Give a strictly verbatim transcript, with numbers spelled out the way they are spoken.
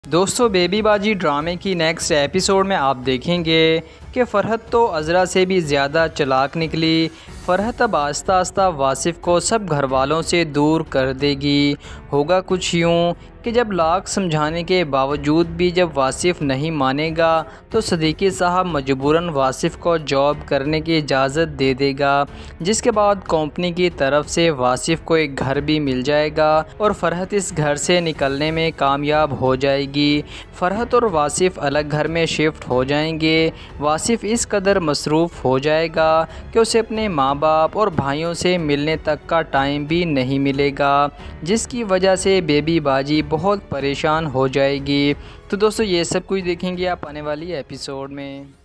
दोस्तों बेबी बाजी ड्रामे की नेक्स्ट एपिसोड में आप देखेंगे कि फ़रहत तो अज़रा से भी ज़्यादा चालाक निकली। फ़रहत अब आस्ता आस्ता वासिफ़ को सब घर वालों से दूर कर देगी। होगा कुछ यूँ कि जब लाख समझाने के बावजूद भी जब वासिफ़ नहीं मानेगा तो सदीकी साहब मजबूरन वासिफ़ को जॉब करने की इजाज़त दे देगा, जिसके बाद कंपनी की तरफ से वासिफ़ को एक घर भी मिल जाएगा और फ़रहत इस घर से निकलने में कामयाब हो जाएगी। फ़रहत और वासिफ़ अलग घर में शिफ्ट हो जाएंगे। वासिफ़ इस कदर मसरूफ़ हो जाएगा कि उसे अपने माँ बाप और भाइयों से मिलने तक का टाइम भी नहीं मिलेगा, जिसकी वजह से बेबी बाजी बहुत परेशान हो जाएगी। तो दोस्तों ये सब कुछ देखेंगे आप आने वाली एपिसोड में।